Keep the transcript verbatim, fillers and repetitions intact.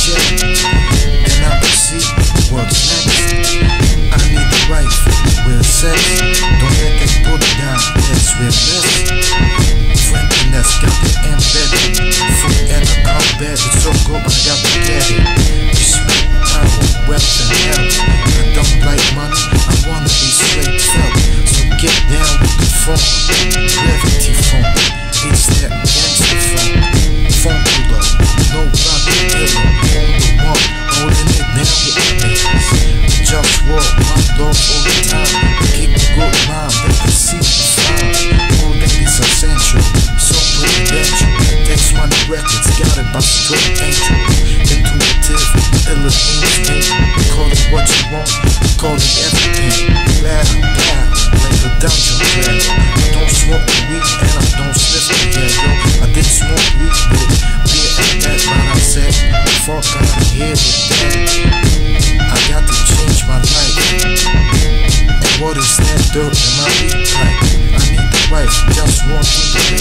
check, and I can see what's next. I need a wife with sex. Don't let that put down, that's with less. Friendliness got the embedded. Food and a combat, it's so good, I got to get it. Respect, power, wealth, and health. I don't like money, I wanna be straight felt. So get down with the funk, gravity funk. It's that gangster funk. Funkula, no rock the killer. On the one, holding it down with the niggas. JustWar, my dog all the time. Keep a good mind, they can see the fire. All that is essential, so presidential. Takes money records, got it by straight angel. Intuitive, illa instinct. Call it what you want, call it everything. Loud, loud, like a dungeon player. I don't smoke weed and I don't sniff it, yeah, yo. I did smoke weed with beer and that, but I said, fuck out of here with that. I got to change my life. And what is that dirt in my weed pipe? I need the wife, just want to the